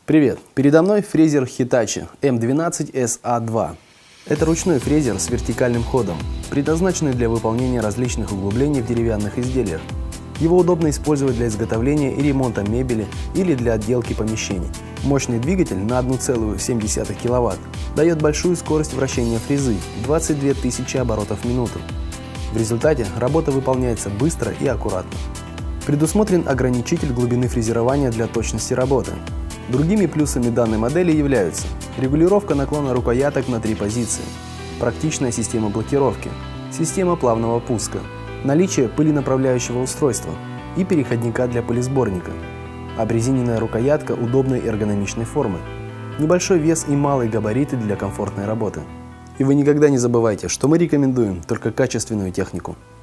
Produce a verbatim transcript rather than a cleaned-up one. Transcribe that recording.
Привет! Передо мной фрезер Hitachi эм двенадцать эс а два. Это ручной фрезер с вертикальным ходом, предназначенный для выполнения различных углублений в деревянных изделиях. Его удобно использовать для изготовления и ремонта мебели или для отделки помещений. Мощный двигатель на одна целая семь десятых киловатт дает большую скорость вращения фрезы – двадцать две тысячи оборотов в минуту. В результате работа выполняется быстро и аккуратно. Предусмотрен ограничитель глубины фрезерования для точности работы. Другими плюсами данной модели являются регулировка наклона рукояток на три позиции, практичная система блокировки, система плавного пуска, наличие пыленаправляющего устройства и переходника для пылесборника, обрезиненная рукоятка удобной эргономичной формы, небольшой вес и малые габариты для комфортной работы. И вы никогда не забывайте, что мы рекомендуем только качественную технику.